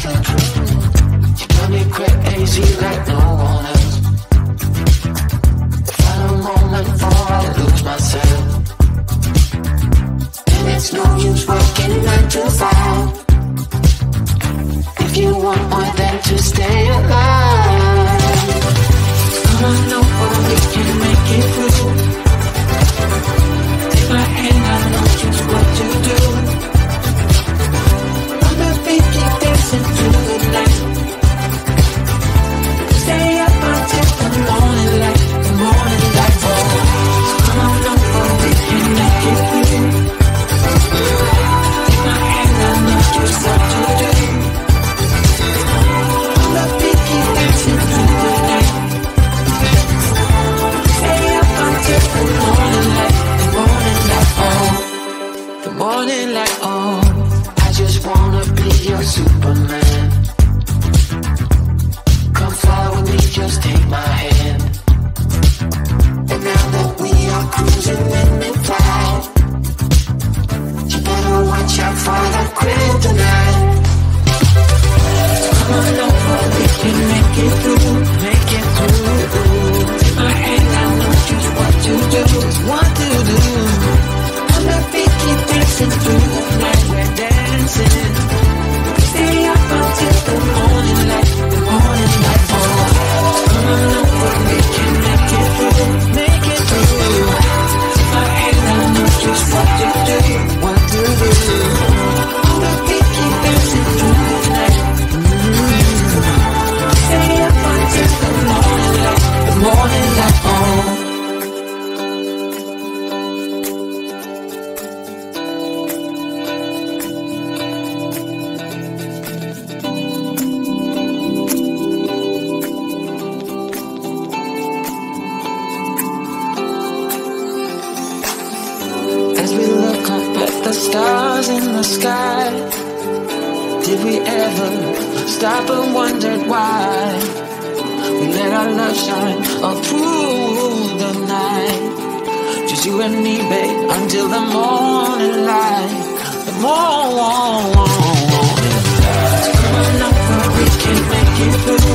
You got me crazy like no one else. Final moment before I lose myself. And it's no use working 9 to 5 if you want more than to stay alive. Come on over, we can make it through. Take my hand, I know just what to do. On the beat, keep dancing through the night. Stay up until the morning light, the morning light. Oh, so come on over, we can make it through. Take my hand, I know just what to do. On the beat, keep dancing through the night. Stay up until the morning light, the morning light. Oh, the morning light. Oh, I just wanna be your Superman. Come fly with me, just take my hand. And now that we are cruising in mid-flight, you better watch out for the kryptonite. Come on over, we can make it through, make it through. Take my hand, I know just what to do, what to do. On the beat, keep dancing through the night, we're dancing. Stay up until the morning light, the morning light. Oh, come on over, we can make it through, make it through. Take my hand, I know just what to do, what to do. On the beat, keep dancing through the night. Stay up until the morning light, the morning light. Oh. As we look up at the stars in the sky, did we ever stop and wonder why we let our love shine all through the night? Just you and me, babe, until the morning light, the morning light. Come on over, we can make it through.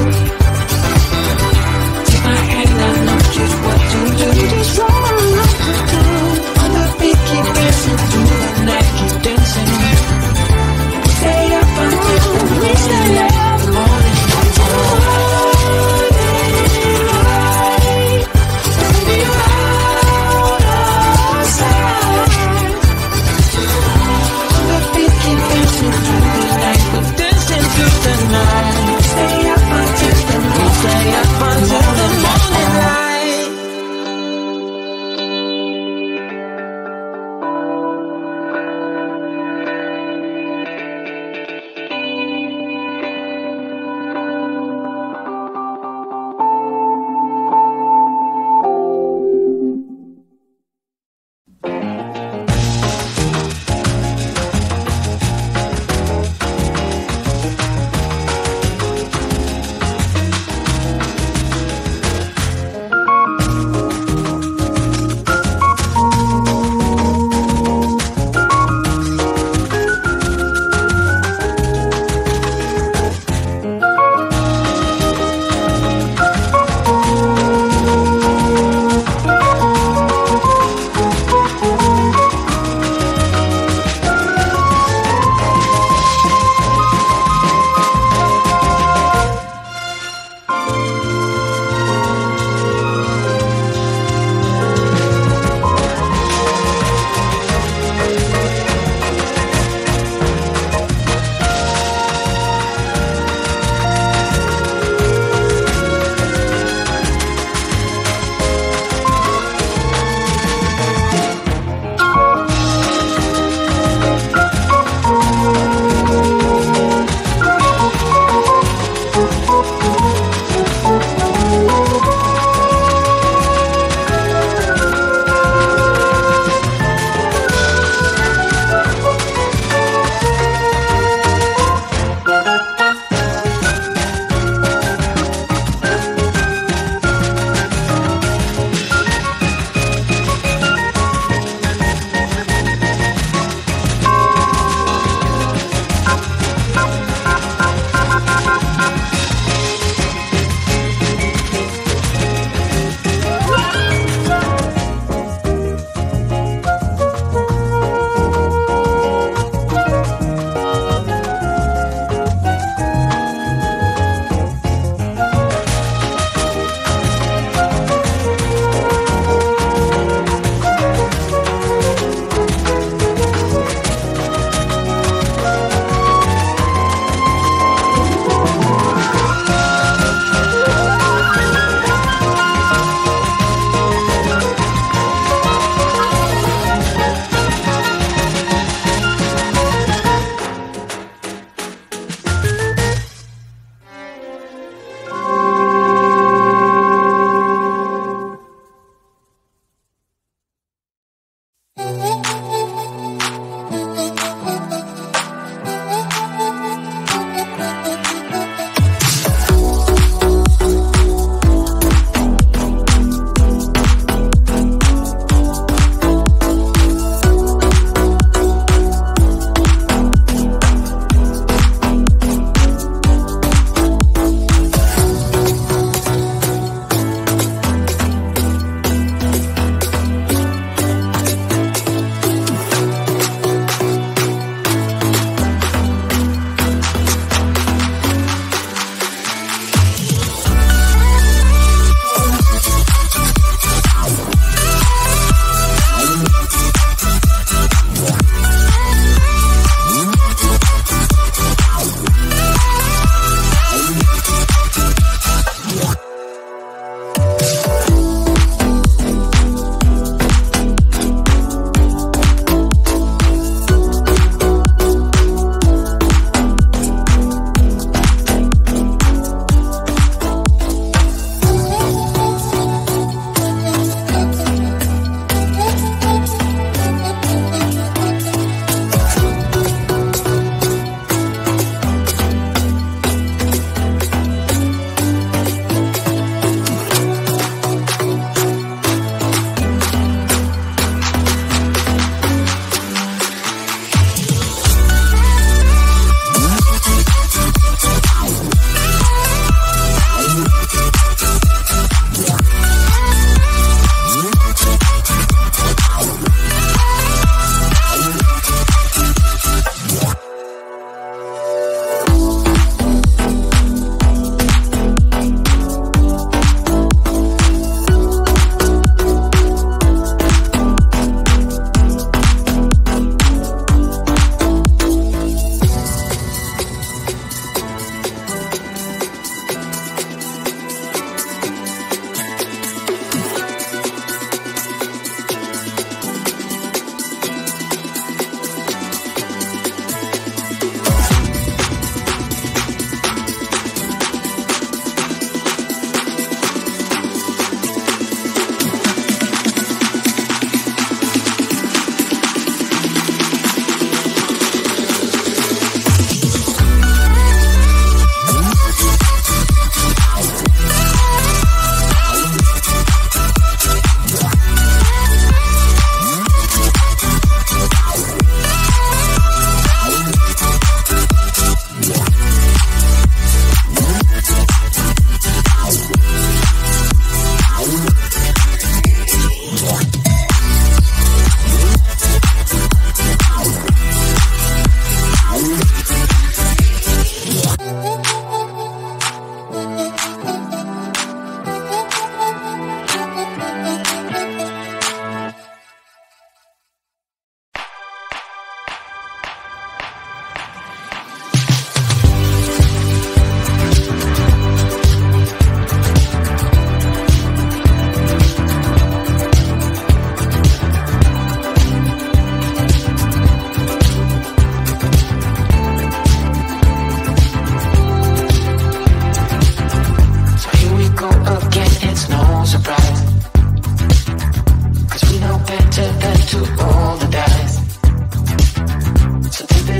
Take my hand, I know just what to do, just what I love to do. On the beat, keep dancing through the night, keep dancing. Stay up until the morning light, the morning light. Baby, out of sight. On the beat, keep dancing through the night, we're dancing through the night. Stay up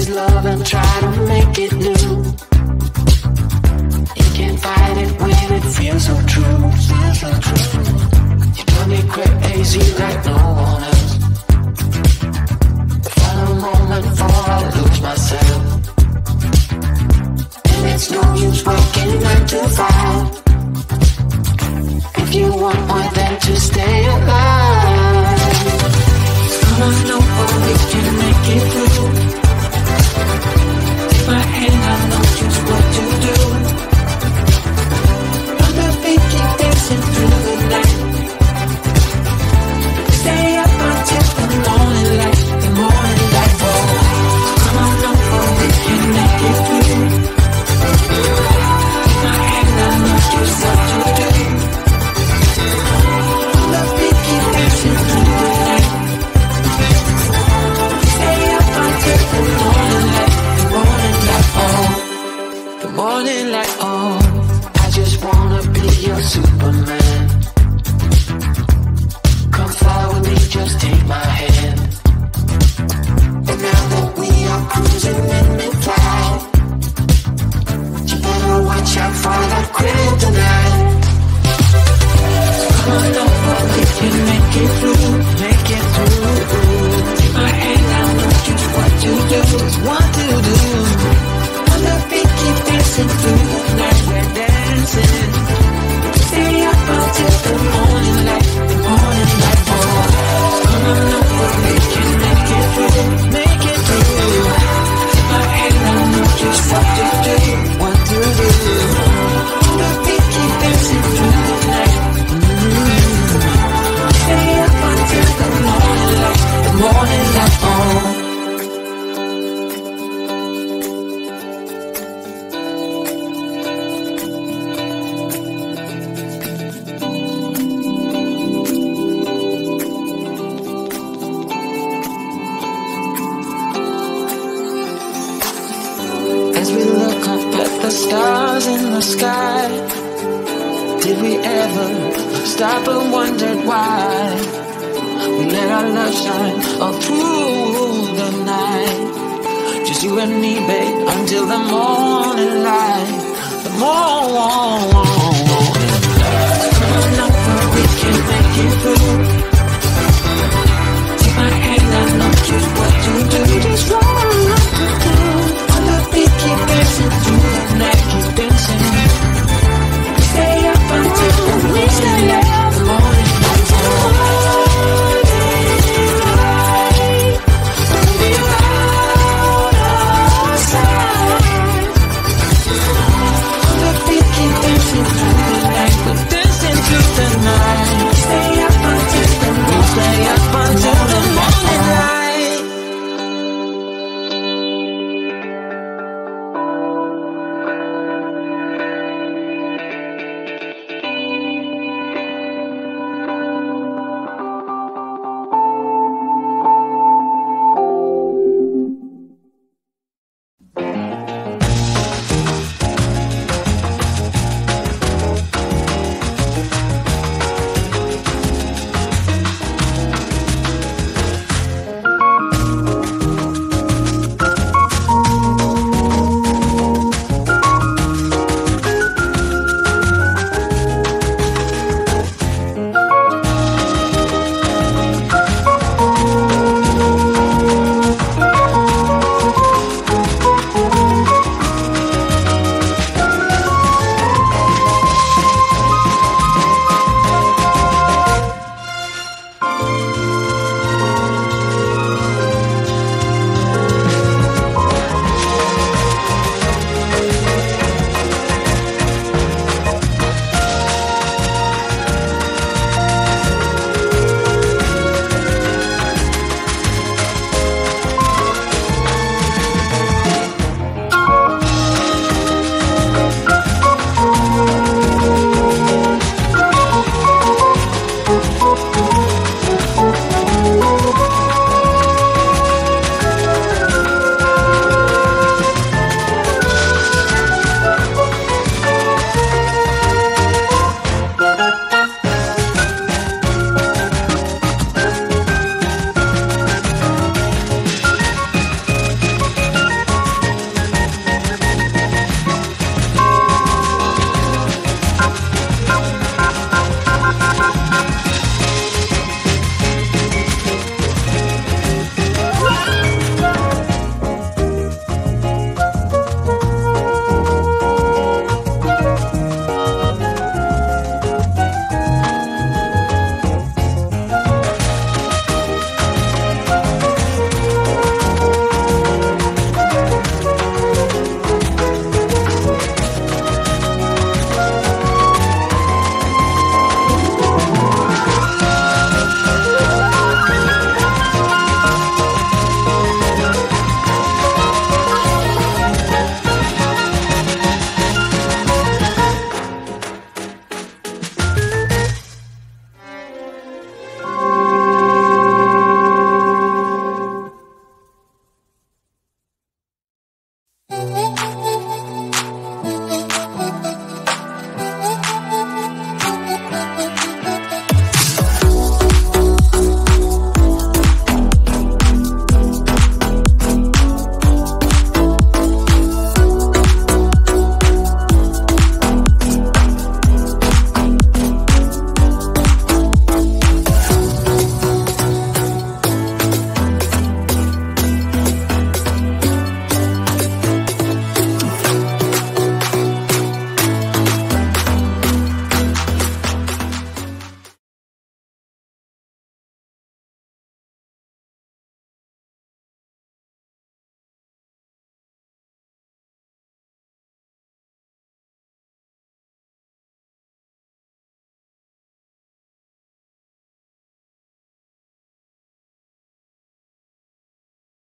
his love and try to make it new. You can't fight it when it feels so true. You drive me crazy like no one else. The final moment before I lose myself. And it's no use working 9 to 5 if you want more than to stay alive. Come on over, we can make it through. Take my hand, I know just what to do. I'm the beat, keep dancing through the night. Stay up until the morning light, the morning light. Oh, come on over, we can make it through. Take my hand, I know just what to do. I'm the beat, keep dancing through the night. Stay up until the morning light, the morning light. Oh, the morning light. Oh, I just wanna be your Superman. Come fly with me, just take my hand. And now that we are cruising in mid-flight, you better watch out for that kryptonite. Come on over, we can make it through, make it through. Take my hand, I know just what to do, what to do. On the beat, keep dancing through the night, we're dancing. Stay up until the morning light, the morning light. Oh, come on over, we can make it through, make it through. Take my hand, I know just what to do, what to do. On the beat, keep dancing through the night. Stay up until the morning light, the morning light. Oh. As we look up at the stars in the sky, did we ever stop and wondered why we let our love shine all through the night? Just you and me, babe, until the morning light, the morning light. Come on over, we can make it through. Take my hand, I know just what to do. Just